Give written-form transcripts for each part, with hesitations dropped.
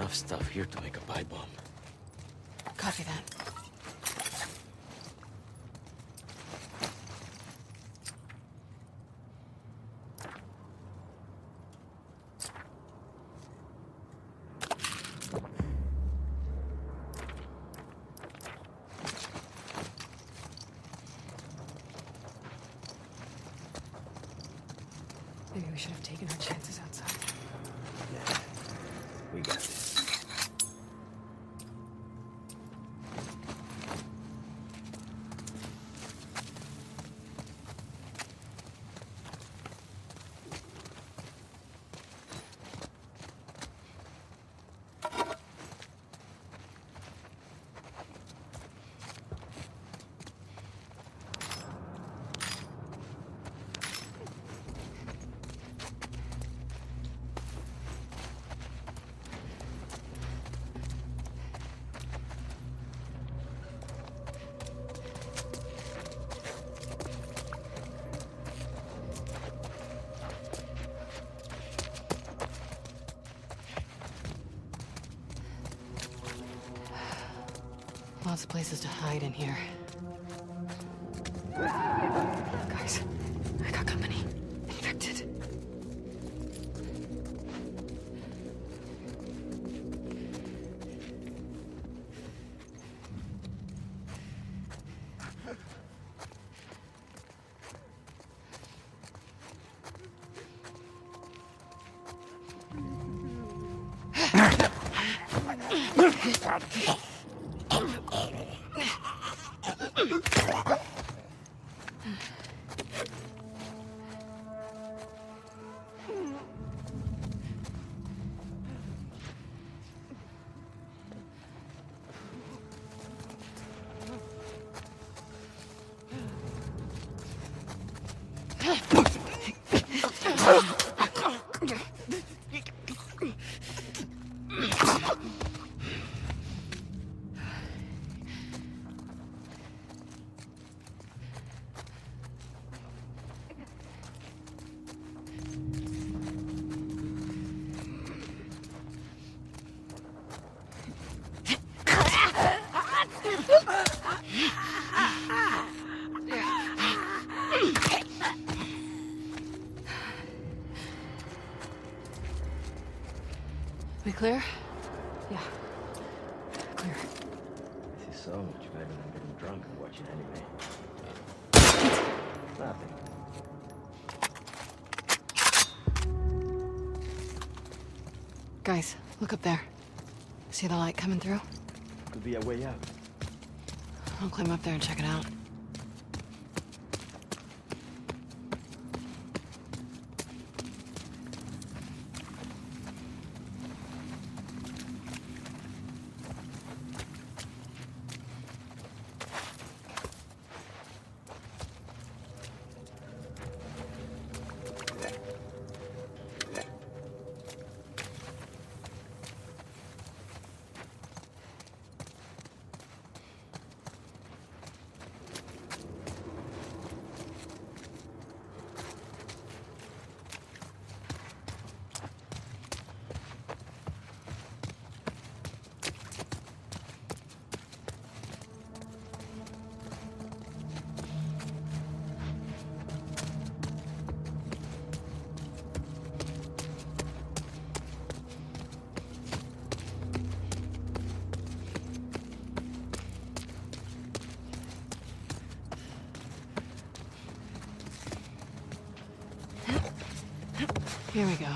enough stuff here to make a pipe bomb. Copy that. Maybe we should have taken our chances outside. Yeah, we got this. Lots of places to hide in here. Guys, I got company. Infected. We clear? Yeah. Clear. This is so much better than getting drunk and watching anime. Nothing. Guys, look up there. See the light coming through? Could be a way out. I'll climb up there and check it out. Here we go.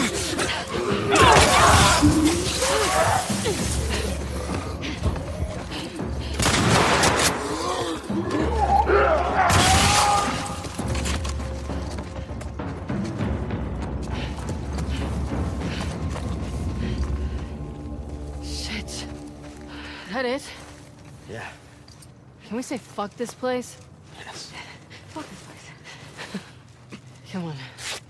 Shit. Is that it? Yeah. Can we say fuck this place? Yes. Fuck this place. Come on.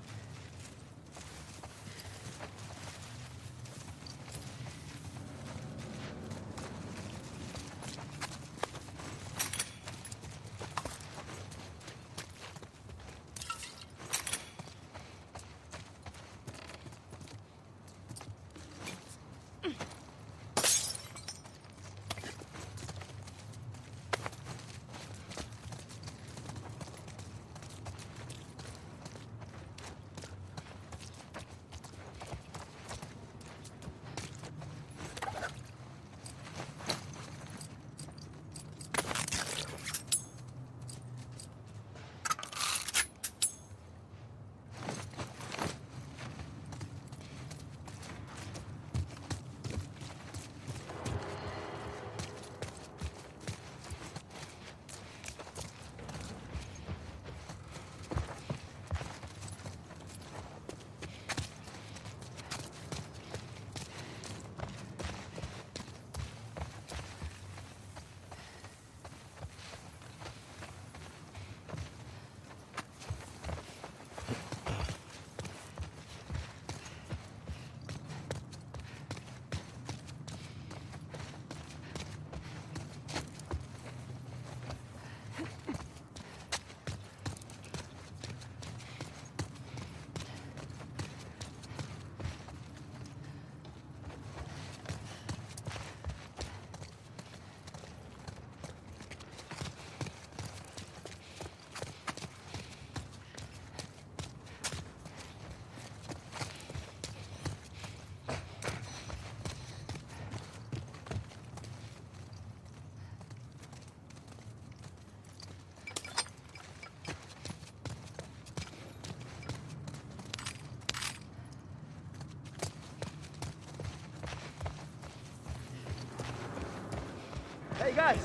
Hey guys,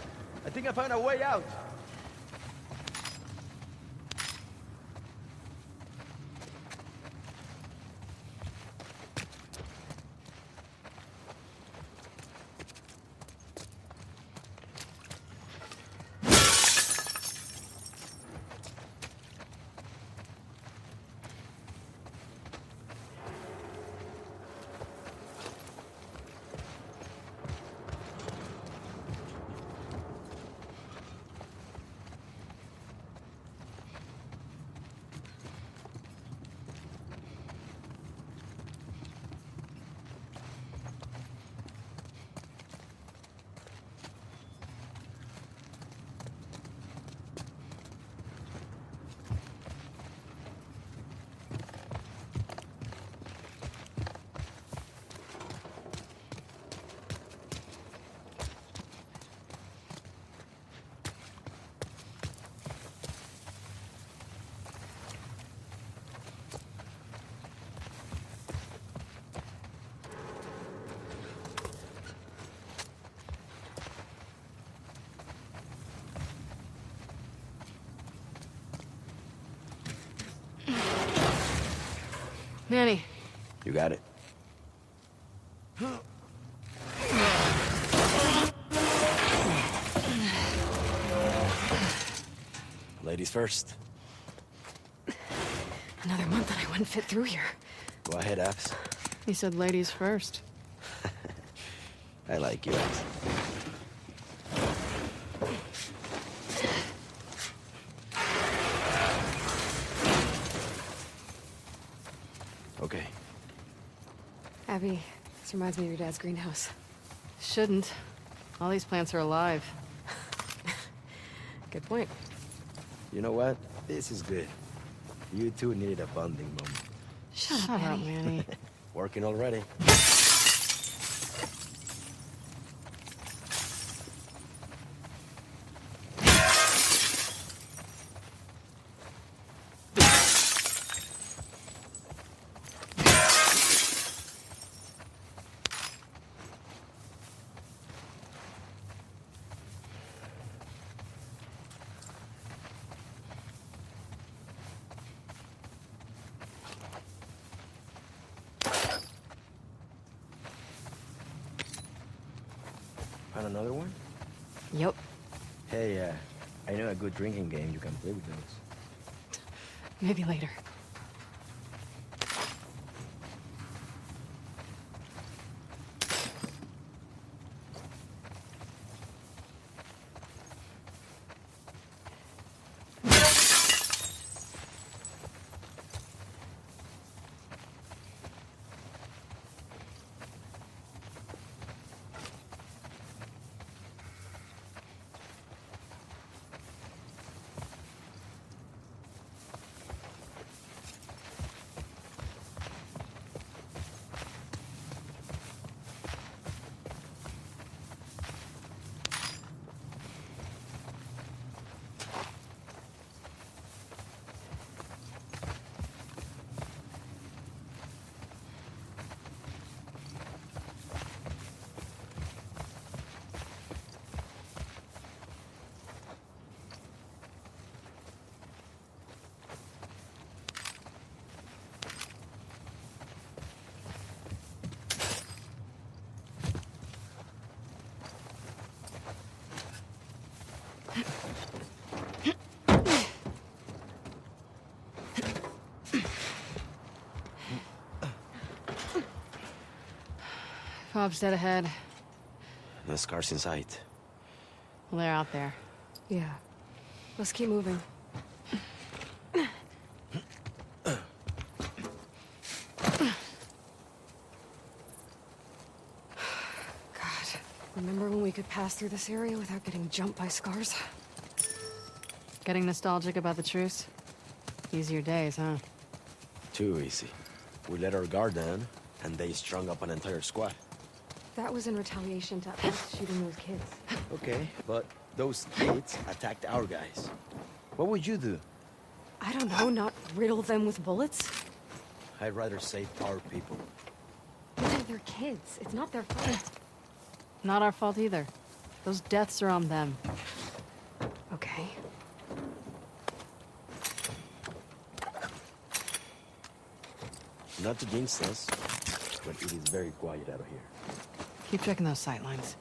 I think I found a way out. Manny. You got it. Ladies first. Another month and I wouldn't fit through here. Go ahead, Abs. He said ladies first. I like you, Abs. Okay. Abby, this reminds me of your dad's greenhouse. Shouldn't. All these plants are alive. Good point. You know what? This is good. You two needed a bonding moment. Shut up, Manny. Manny. Working already. Found another one? Yep. Hey, I know a good drinking game you can play with those. Maybe later. Bob's dead ahead. No scars in sight. Well, they're out there. Yeah. Let's keep moving. God, remember when we could pass through this area without getting jumped by scars? Getting nostalgic about the truce? Easier days, huh? Too easy. We let our guard down, and they strung up an entire squad. That was in retaliation to us shooting those kids. Okay, but those kids attacked our guys. What would you do? I don't know, not riddle them with bullets? I'd rather save our people. Yeah, they're kids. It's not their fault. Not our fault either. Those deaths are on them. Okay. Not to jinx us, but it is very quiet out here. Keep checking those sight lines.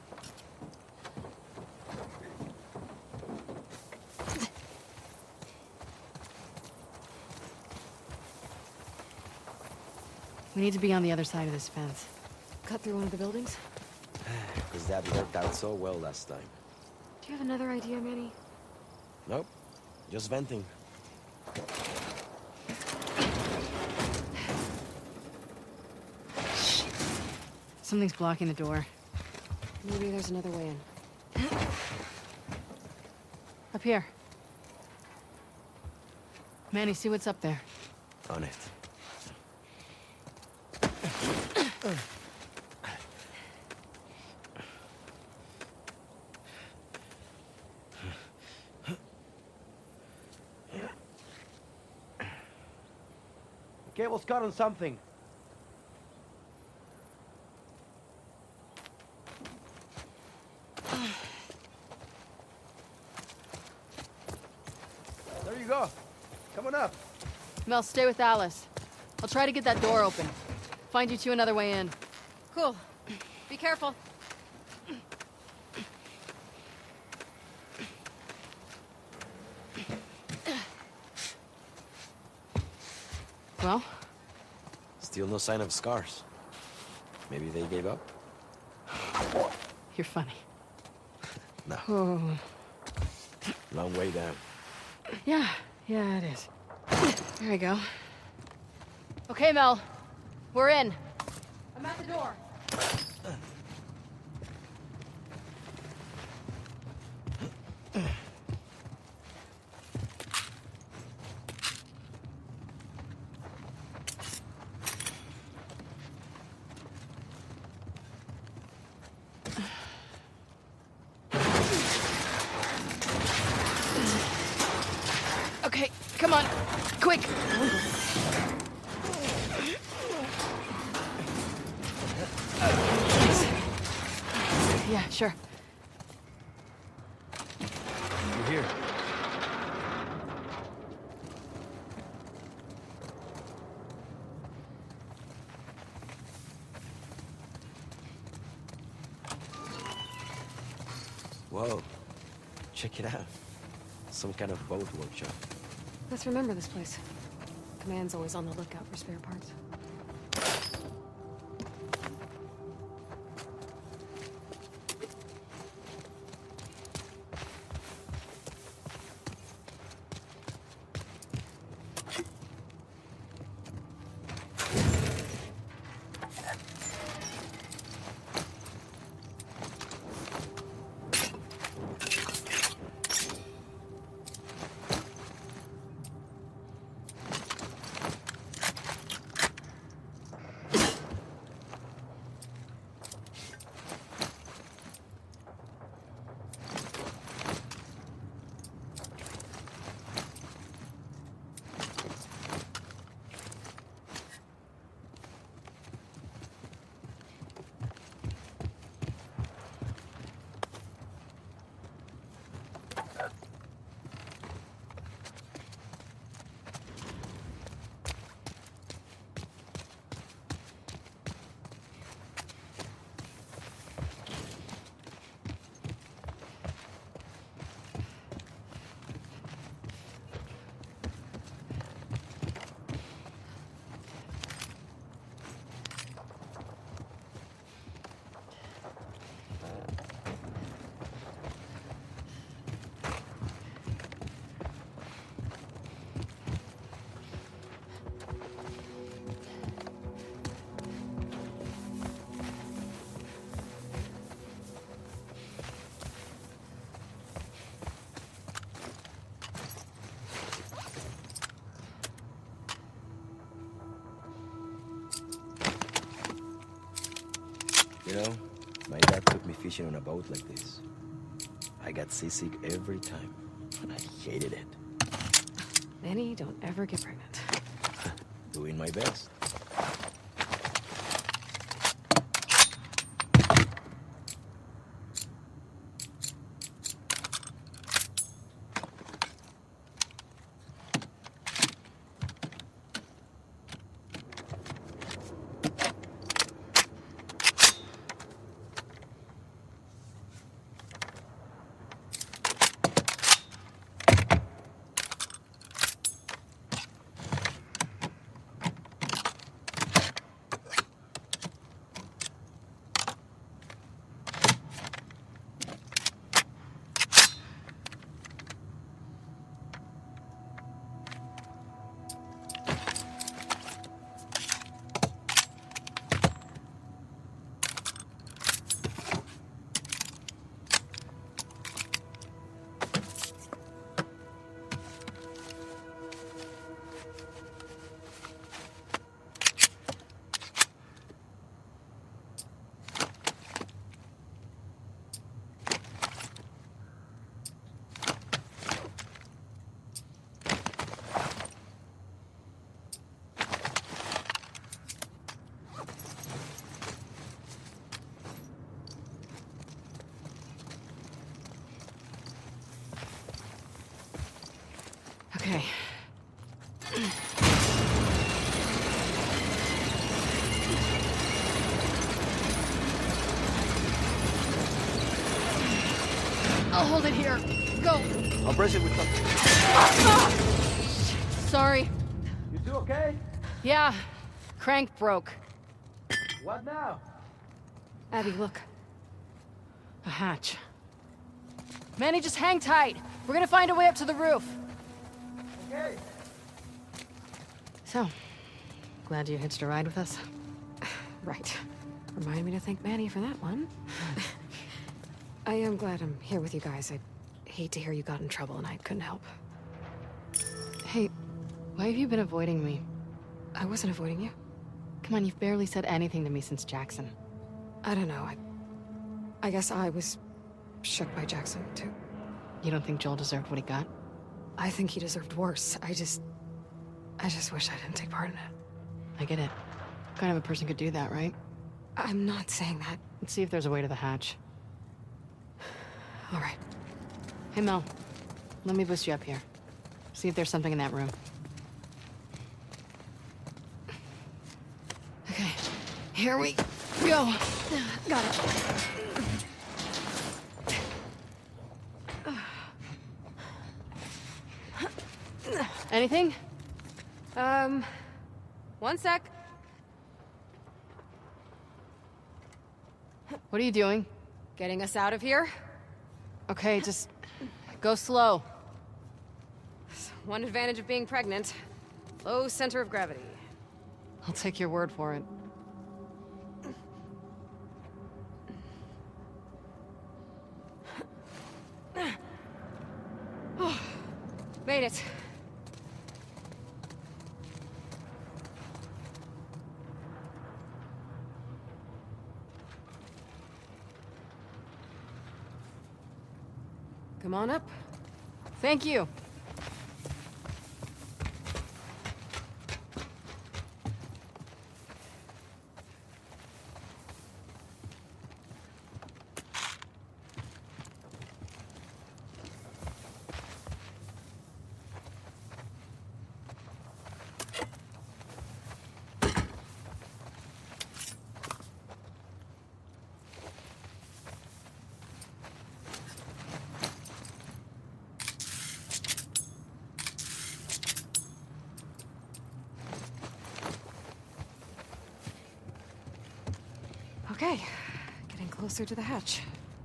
We need to be on the other side of this fence. Cut through one of the buildings? Because that worked out so well last time. Do you have another idea, Manny? Nope, just venting. Something's blocking the door. Maybe there's another way in. Up here. Manny, see what's up there. On it. The cable's caught on something. There you go. Coming up. Mel, stay with Alice. I'll try to get that door open. Find you two another way in. Cool. Be careful. Well? Still no sign of scars. Maybe they gave up? You're funny. No. Oh. Long way down. Yeah, it is. There we go. Okay, Mel. We're in. I'm at the door. Okay, come on. Quick. Yeah, sure. You're here. Whoa. Check it out. Some kind of boat workshop. Let's remember this place. Command's always on the lookout for spare parts. You know, my dad took me fishing on a boat like this. I got seasick every time. I hated it. Manny, don't ever get pregnant. Doing my best. Okay. I'll hold it here. Go. I'll brace it with something. Sorry. You two okay? Yeah. Crank broke. What now? Abby, look. A hatch. Manny, just hang tight. We're gonna find a way up to the roof. Okay. So, glad you hitched a ride with us? Right. Remind me to thank Manny for that one. I am glad I'm here with you guys. I hate to hear you got in trouble and I couldn't help. Hey, why have you been avoiding me? I wasn't avoiding you. Come on, you've barely said anything to me since Jackson. I don't know. I guess I was shook by Jackson, too. You don't think Joel deserved what he got? I think he deserved worse. I just wish I didn't take part in it. I get it. What kind of a person could do that, right? I'm not saying that. Let's see if there's a way to the hatch. All right. Hey, Mel. Let me boost you up here. See if there's something in that room. Okay. Here we go. Got it. Anything? One sec. What are you doing? Getting us out of here? Okay, just go slow. One advantage of being pregnant. Low center of gravity. I'll take your word for it. Made it. Come on up. Thank you. Okay, getting closer to the hatch.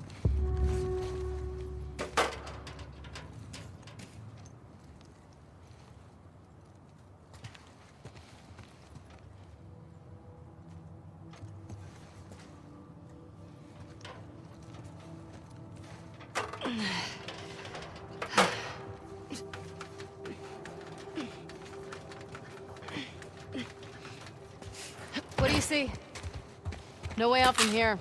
What do you see? No way out from here.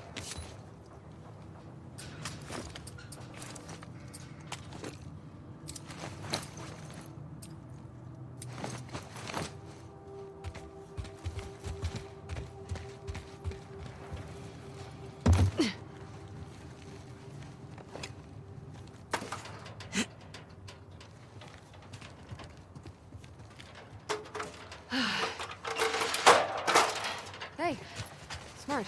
Hey, smart.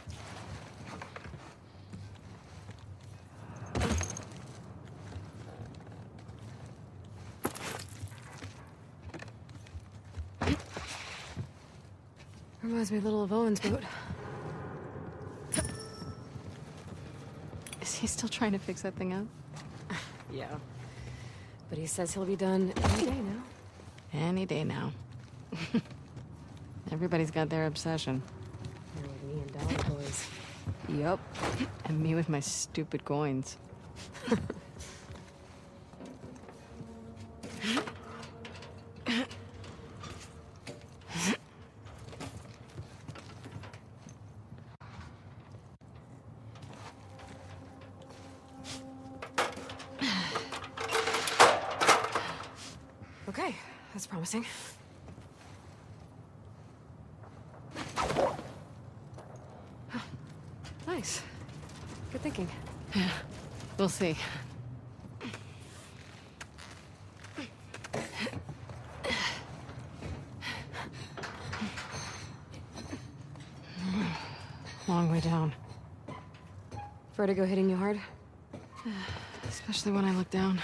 Reminds me a little of Owen's boat. Is he still trying to fix that thing up? Yeah. But he says he'll be done any day now. Any day now. Everybody's got their obsession. You're like me and dollar toys. Yup. And me with my stupid coins. Okay, that's promising. Nice. Good thinking. Yeah, we'll see. Long way down. Vertigo hitting you hard? Especially when I look down.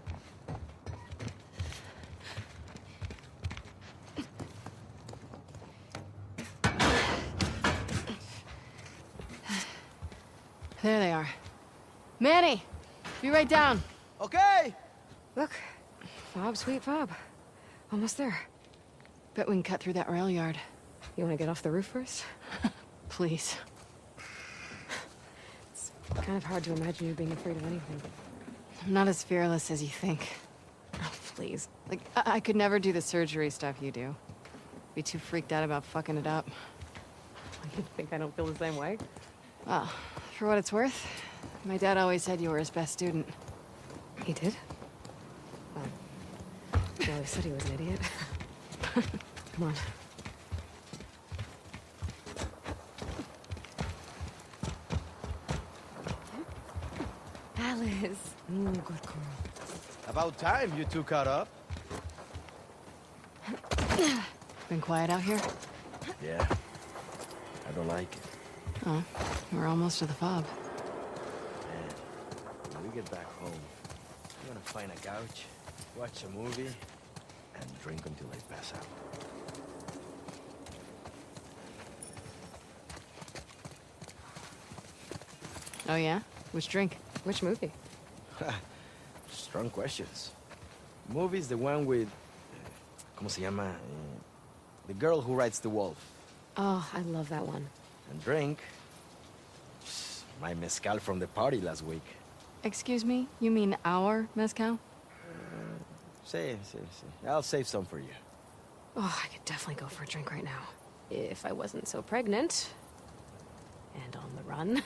There they are. Manny! Be right down. Okay! Look. Fob, sweet fob. Almost there. Bet we can cut through that rail yard. You want to get off the roof first? Please. It's kind of hard to imagine you being afraid of anything. I'm not as fearless as you think. Oh, please. Like, I could never do the surgery stuff you do. Be too freaked out about fucking it up. You think I don't feel the same way? Well, for what it's worth, my dad always said you were his best student. He did? He always said he was an idiot. Come on. Alice. Good girl. About time you two caught up. Been quiet out here? Yeah. I don't like it. Oh, we're almost to the fob. Man, when we get back home, you wanna find a couch, watch a movie, and drink until I pass out. Oh yeah? Which drink? Which movie? Strong questions. Movie's the one with... ¿Cómo se llama? The girl who rides the wolf. Oh, I love that one. And drink... my mezcal from the party last week. Excuse me? You mean our mezcal? Say. I'll save some for you. Oh, I could definitely go for a drink right now. If I wasn't so pregnant. And on the run.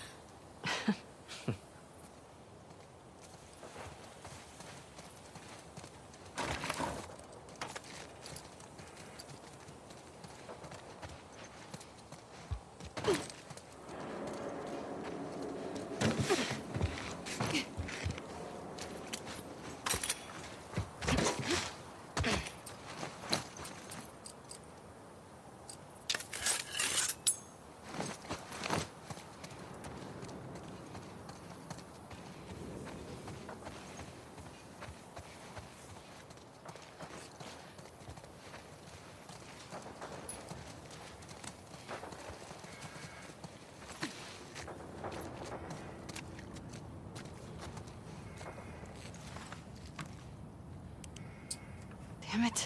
Damn it.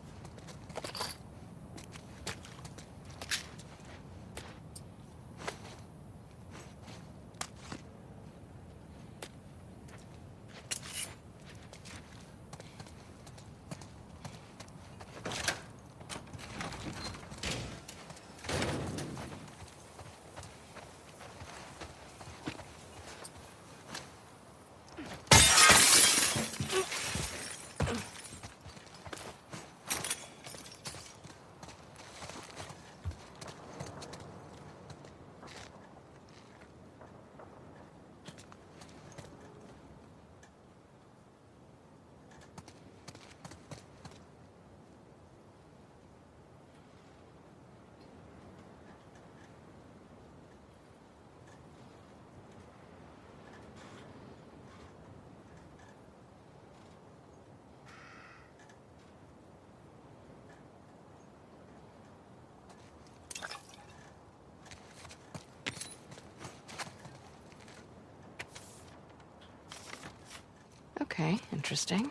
Okay, interesting.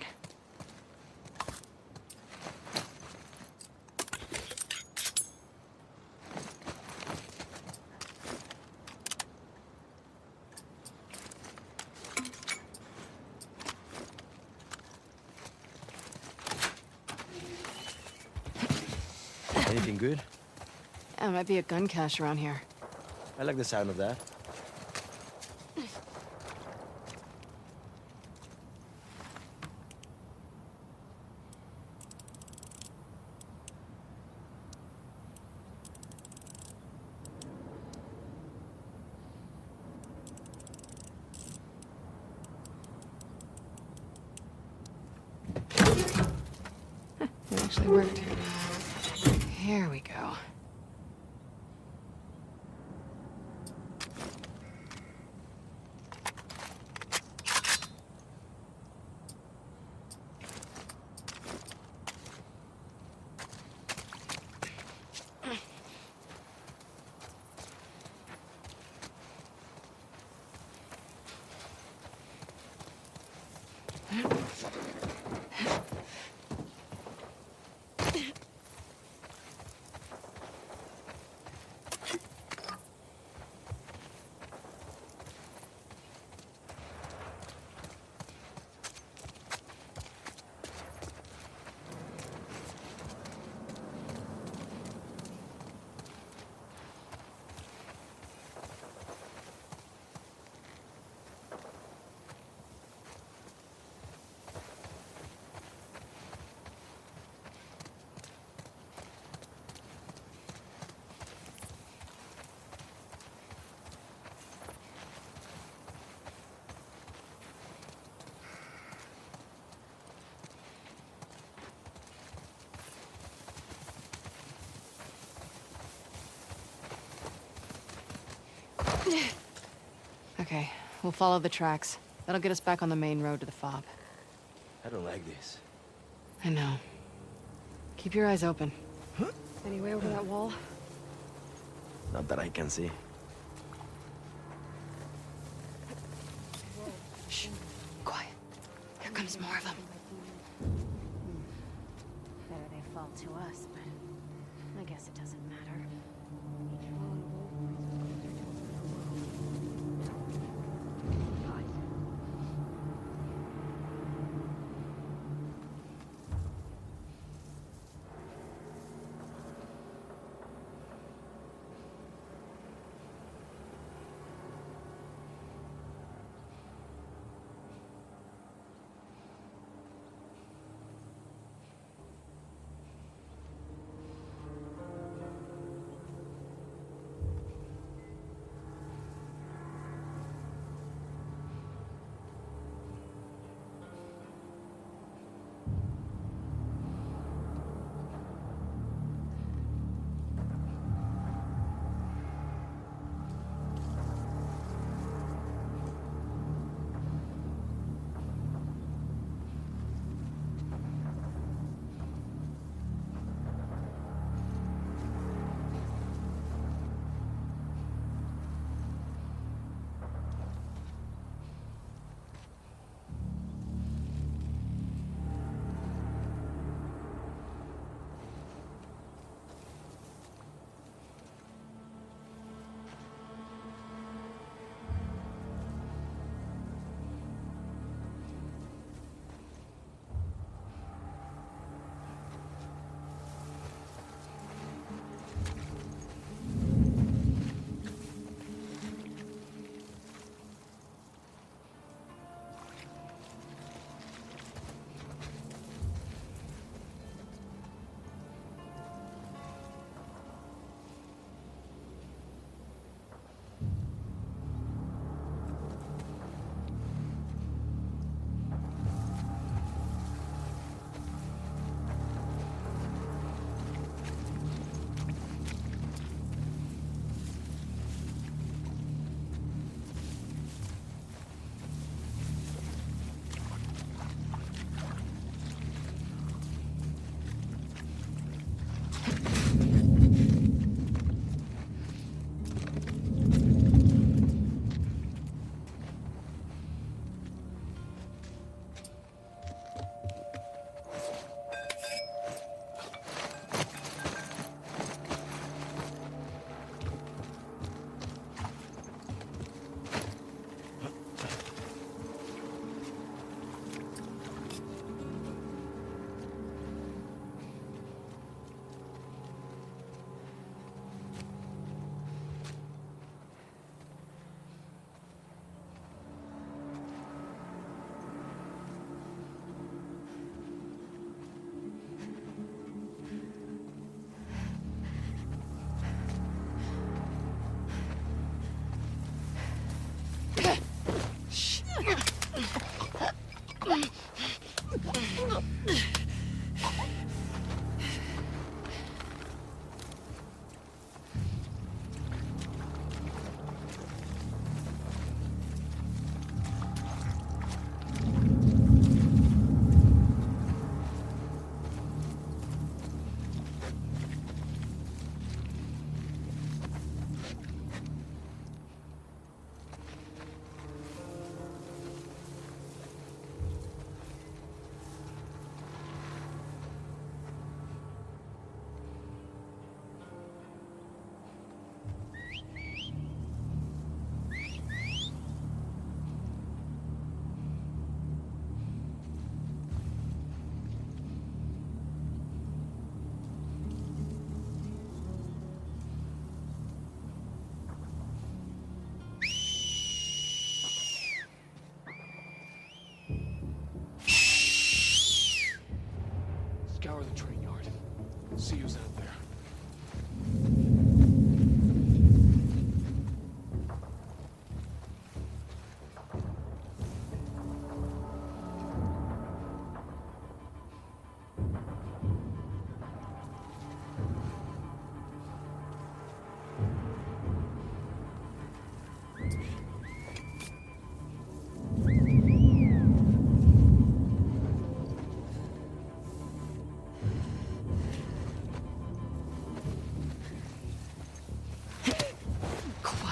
Anything good? Yeah, might be a gun cache around here. I like the sound of that. It actually worked. Here we go. Okay, we'll follow the tracks. That'll get us back on the main road to the fob. I don't like this. I know. Keep your eyes open. Any way over that wall? Not that I can see. Shh. Quiet. Here comes more of them. Better they fall to us, but I guess it doesn't matter.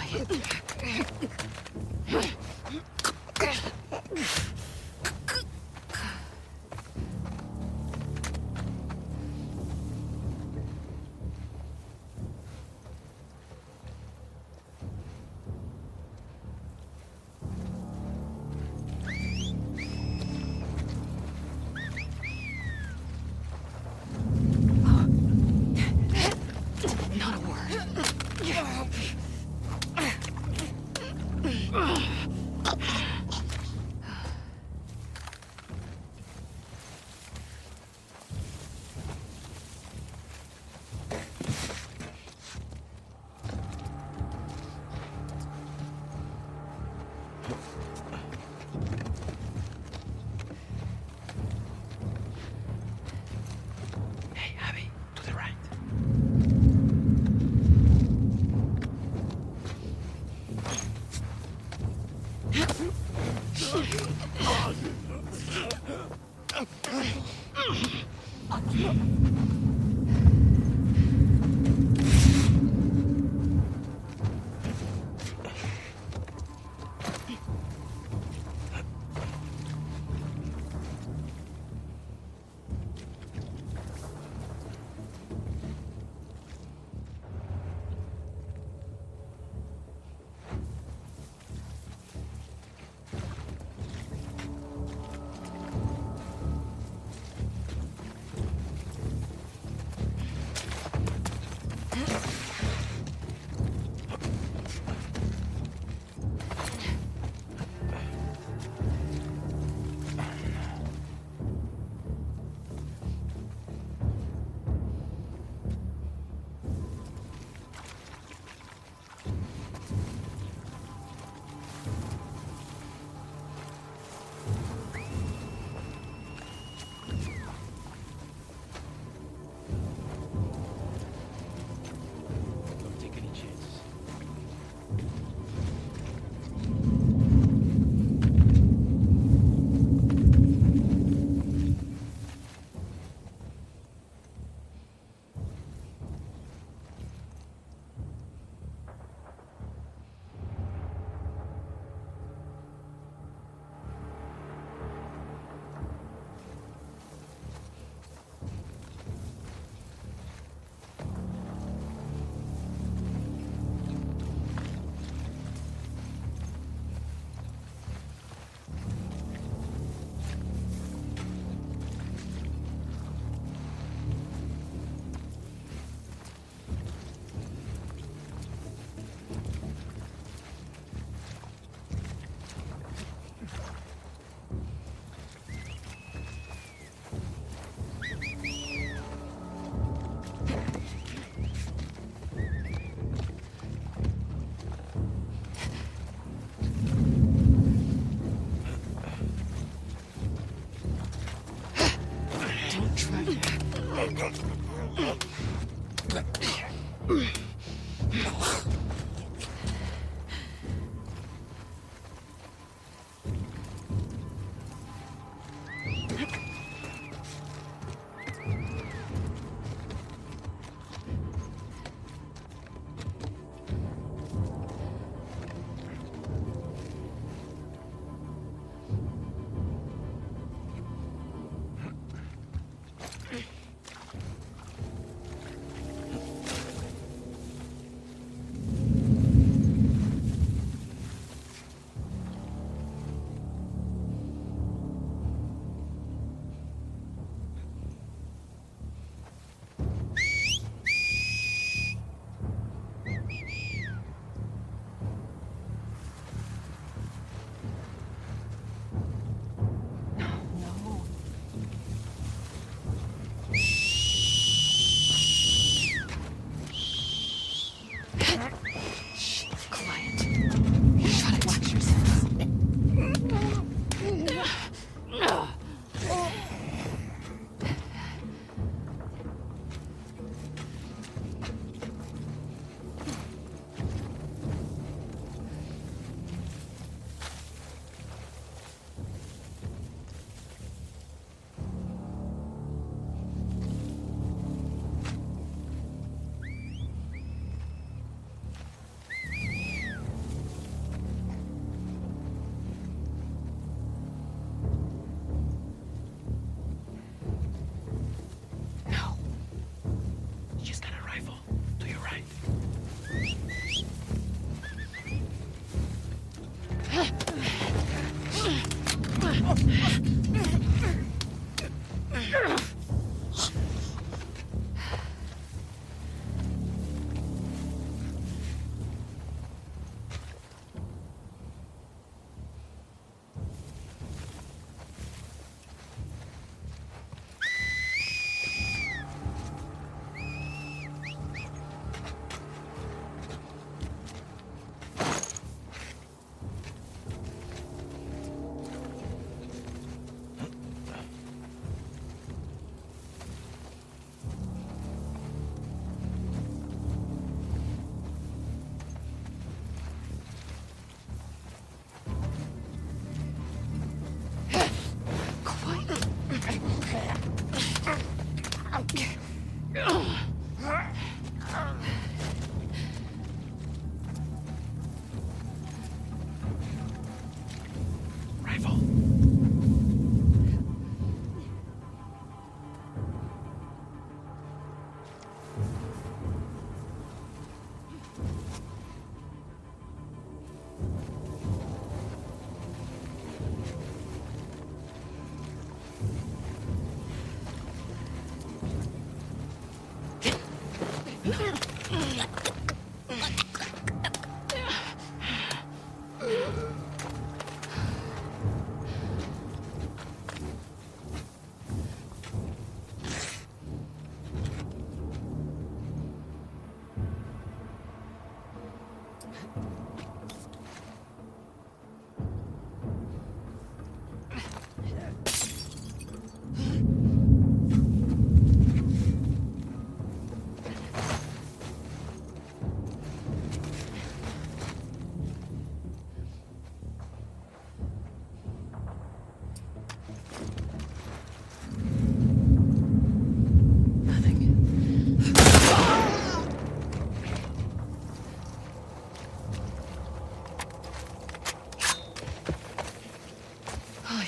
Not a word. Hey, Abby, to the right.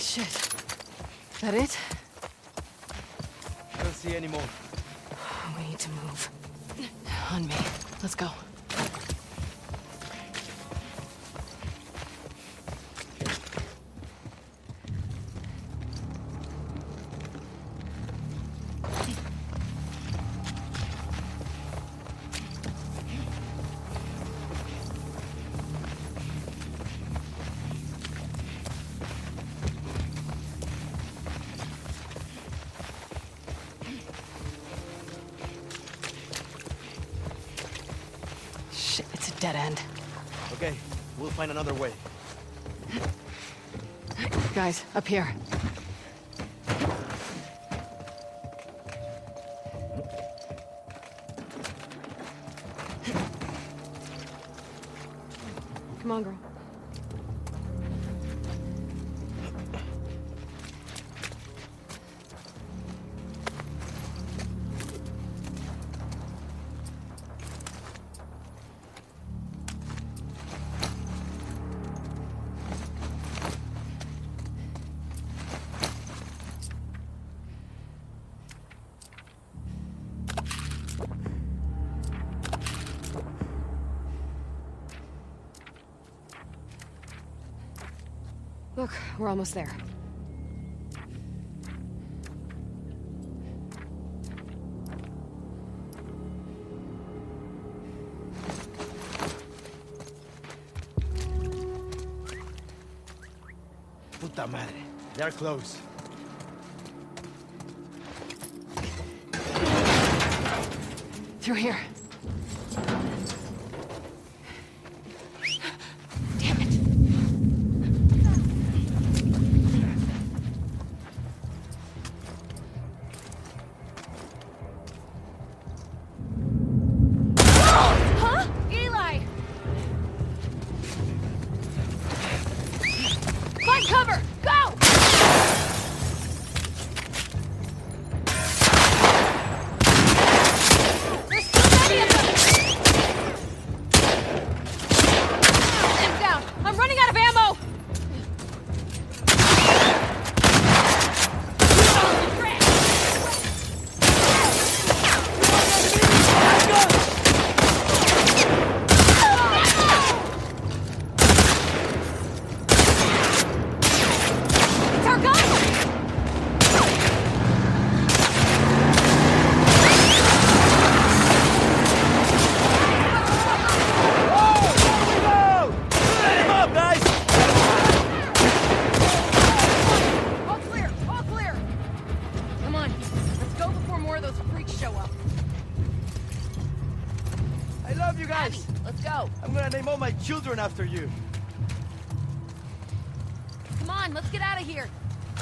shit. Is that it? I don't see any more. We need to move. On me. Let's go. Shit, it's a dead end. Okay, we'll find another way. Guys, up here. Come on, girl. Look, we're almost there. Puta madre. They're close. Through here. Cover! Go! There's too many of them! I'm down! I'm running out of ammo! Children after you. Come on, let's get out of here.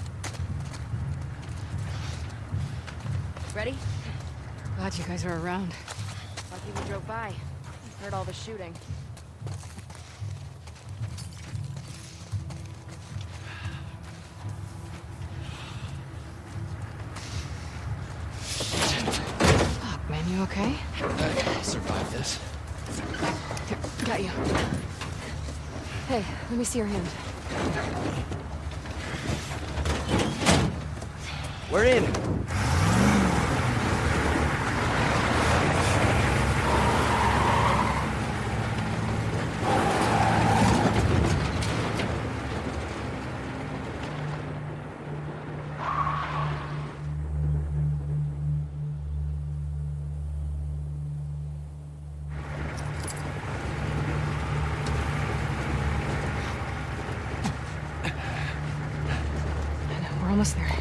Ready? Glad you guys are around. Lucky we drove by. Heard all the shooting. Fuck, man, you okay? I'll survive this. Here, got you. Hey, let me see your hand. We're in. We're almost there.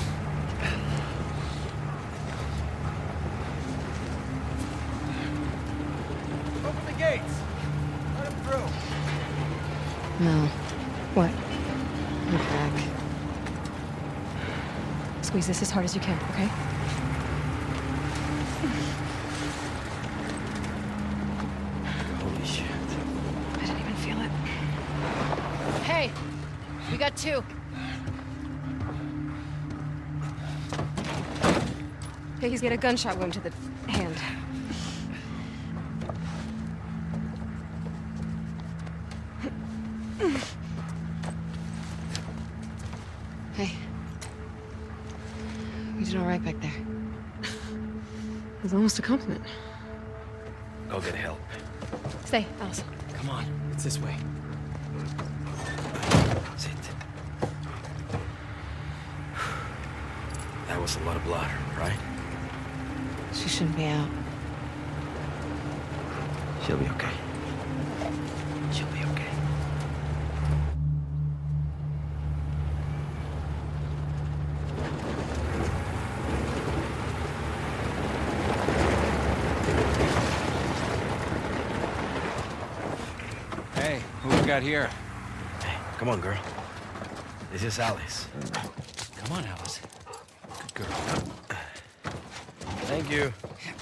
Open the gates. Let him through. No. What? You're back. Squeeze this as hard as you can, okay? Holy shit. I didn't even feel it. Hey! We got two. Okay, he's got a gunshot wound to the hand. Hey. We did all right back there. It was almost a compliment. Go get help. Stay, Alice. Come on, it's this way. Sit. That was a lot of blood, right? She shouldn't be out. She'll be okay. She'll be okay. Hey, who we got here? Hey, come on, girl. This is Alice. Come on, Alice. Good girl. Thank you.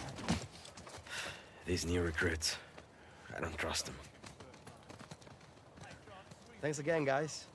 These new recruits, I don't trust them. Thanks again, guys.